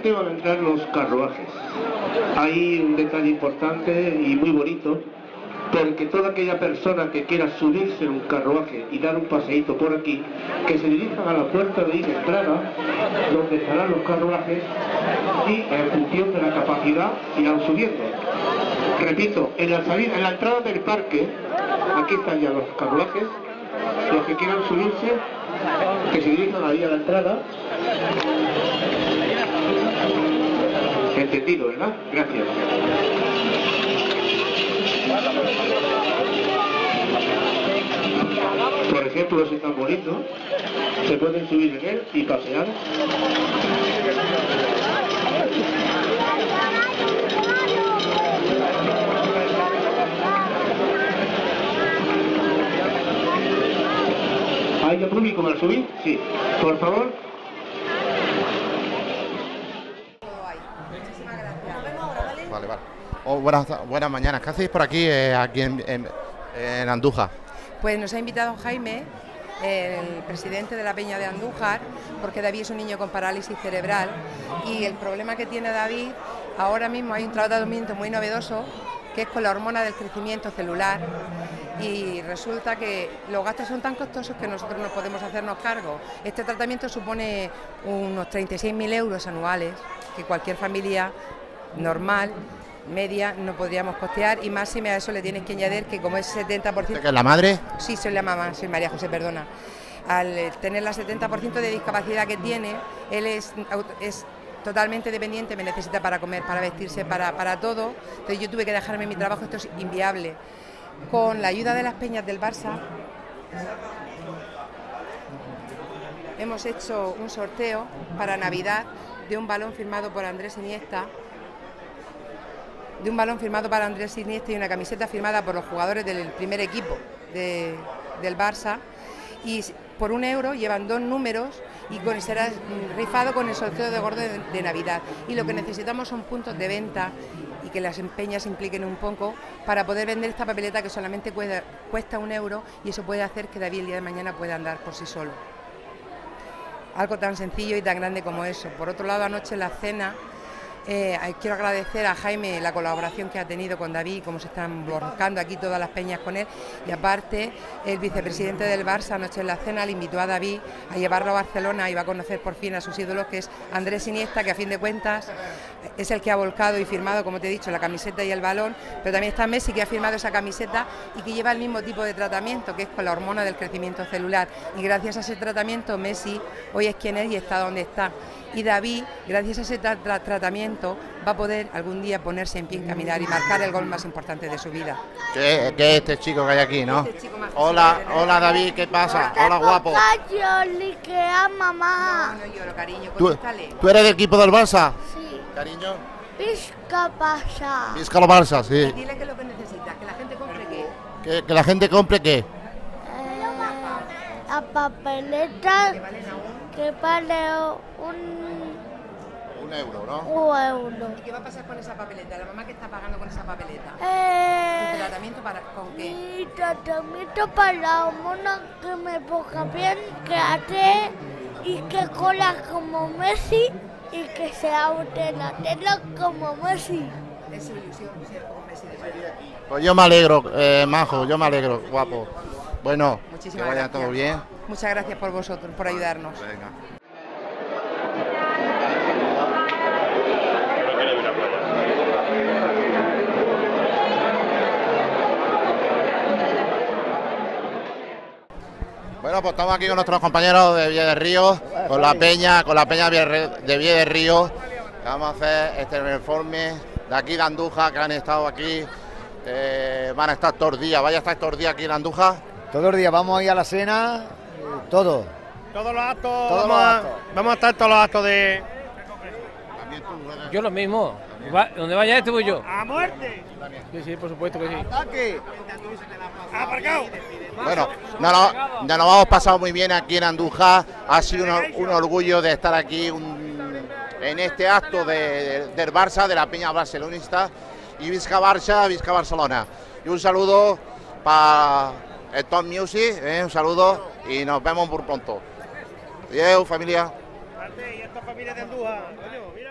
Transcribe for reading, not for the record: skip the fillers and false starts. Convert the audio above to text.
parque van a entrar los carruajes. Hay un detalle importante y muy bonito, porque toda aquella persona que quiera subirse en un carruaje y dar un paseíto por aquí, que se dirijan a la puerta de entrada, donde estarán los carruajes, y en función de la capacidad irán subiendo. Repito, en la entrada del parque, aquí están ya los carruajes. Los que quieran subirse, que se dirijan ahí a la entrada. Entendido, ¿verdad? Gracias. Por ejemplo, ese tan bonito, se pueden subir en él y pasear. ¿Hay ya público para subir? Sí. Por favor. Vale, vale. Oh, buenas mañanas. ¿Qué hacéis por aquí, aquí en Andújar? Pues nos ha invitado Jaime, el presidente de la Peña de Andújar, porque David es un niño con parálisis cerebral y el problema que tiene David, ahora mismo hay un tratamiento muy novedoso que es con la hormona del crecimiento celular, y resulta que los gastos son tan costosos que nosotros no podemos hacernos cargo. Este tratamiento supone unos 36.000 euros anuales, que cualquier familia normal, media, no podríamos costear, y más si a eso le tienes que añadir que como es 70%... ¿Que es la madre? Sí, soy la mamá, soy María José, perdona. Al tener la 70% de discapacidad que tiene, él es totalmente dependiente, me necesita para comer, para vestirse, para todo. Entonces yo tuve que dejarme mi trabajo, esto es inviable. Con la ayuda de las peñas del Barça hemos hecho un sorteo para Navidad de un balón firmado por Andrés Iniesta, y una camiseta firmada por los jugadores del primer equipo del Barça, y por 1 euro llevan 2 números y será rifado con el sorteo de gordo de Navidad. Y lo que necesitamos son puntos de venta y que las peñas se impliquen un poco para poder vender esta papeleta que solamente cuesta 1 euro, y eso puede hacer que David el día de mañana pueda andar por sí solo. Algo tan sencillo y tan grande como eso. Por otro lado, anoche en la cena quiero agradecer a Jaime la colaboración que ha tenido con David, cómo se están volcando aquí todas las peñas con él, y aparte el vicepresidente del Barça anoche en la cena le invitó a David a llevarlo a Barcelona y va a conocer por fin a sus ídolos, que es Andrés Iniesta, que a fin de cuentas es el que ha volcado y firmado, como te he dicho, la camiseta y el balón, pero también está Messi, que ha firmado esa camiseta y que lleva el mismo tipo de tratamiento, que es con la hormona del crecimiento celular, y gracias a ese tratamiento Messi hoy es quien es y está donde está. Y David, gracias a ese tratamiento, va a poder algún día ponerse en pie, caminar y marcar el gol más importante de su vida. ¿Qué es este chico que hay aquí, no? Hola, hola David, ¿qué pasa? Hola, guapo. Que a mamá. No lloro, cariño, contéstale. ¿Tú eres del equipo del Barça? Sí. Cariño. Visca Barça. Visca el Barça, sí. Dile que es lo que necesitas, que la gente compre qué. ¿Que la gente compre qué? La papeleta que vale un euro, ¿no? 1 euro. ¿Y qué va a pasar con esa papeleta? ¿La mamá que está pagando con esa papeleta? ¿Tu tratamiento con qué? Mi tratamiento para la hormona, que me ponga bien, que hace y que cola como Messi y que sea usted la tela como Messi. Es su ilusión ser como Messi de verdad. Pues yo me alegro, majo, yo me alegro, guapo. Bueno, muchísimas que vaya gracias. todo bien. Muchas gracias por vosotros, por ayudarnos. Venga. Bueno, pues estamos aquí con nuestros compañeros de Villa de Ríos, con la peña de Villa de Ríos. Vamos a hacer este informe de aquí de Andújar, que han estado aquí, van a estar todos los días. ¿Vaya a estar todos los días aquí en Andújar? Todos los días vamos a ir a la cena, todo. Todos los actos, vamos a estar todos los actos de... Yo lo mismo, donde vaya este voy yo. ¡A muerte! Sí, por supuesto que sí. ¡Ataque! ¡Aparcado! Bueno, nos lo hemos pasado muy bien aquí en Andújar. Ha sido un orgullo de estar aquí en este acto del Barça, de la Peña Barcelonista. Y Visca Barça, Visca Barcelona. Y un saludo para el Top Music, un saludo y nos vemos muy pronto. Adiós, familia. Y esta familia de Andújar, coño, mira.